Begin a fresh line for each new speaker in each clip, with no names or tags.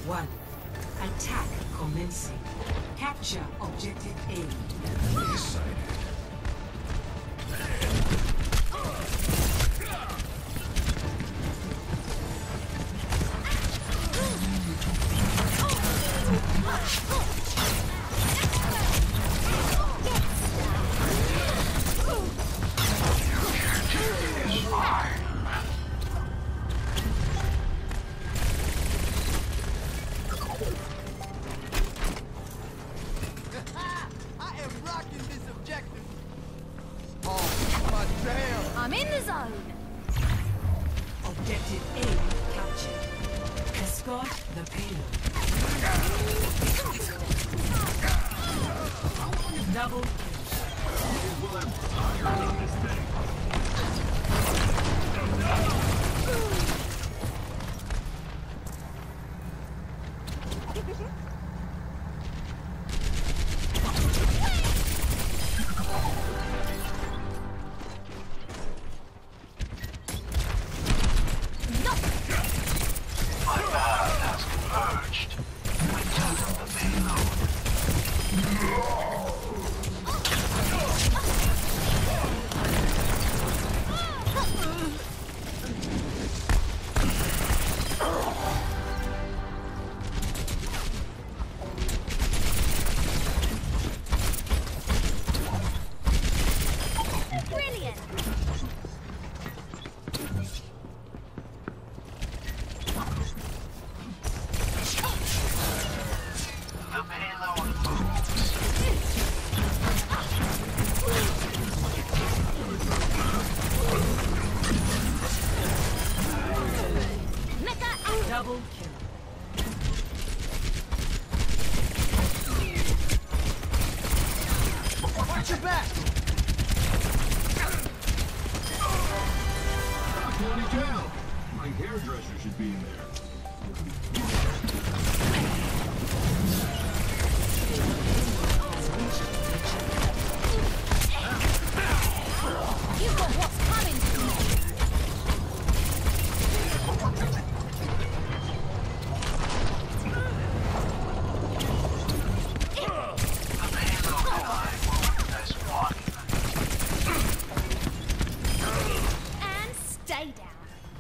1. Attack commencing. Capture objective A.
Decided.
I'm in the zone.
Objective A captured. Escort the payload. Double double kill.
Watch your back!
Holy cow! My hairdresser should be in there.
You've got what's coming to you. And stay down.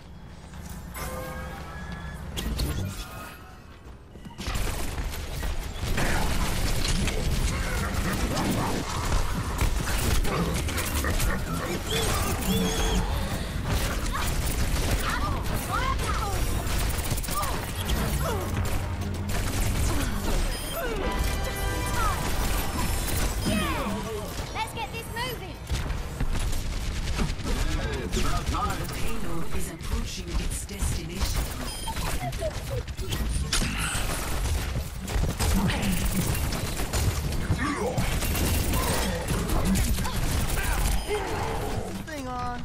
Let's get this moving.
It's about time.
The payload is approaching its destination.
Thing on.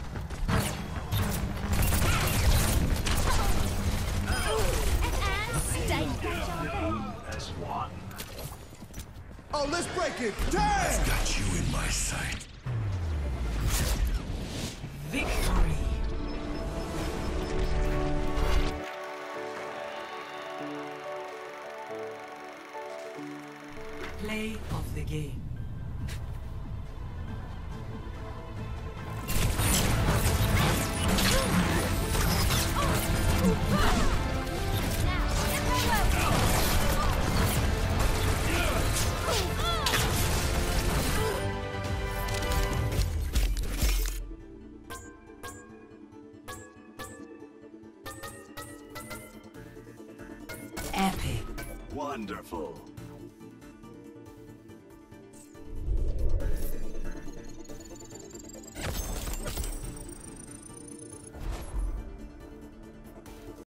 And stay down.
That's one.
Oh, let's break it. Damn!
Got you in my sight.
Victory! Play of the game. Epic.
Wonderful.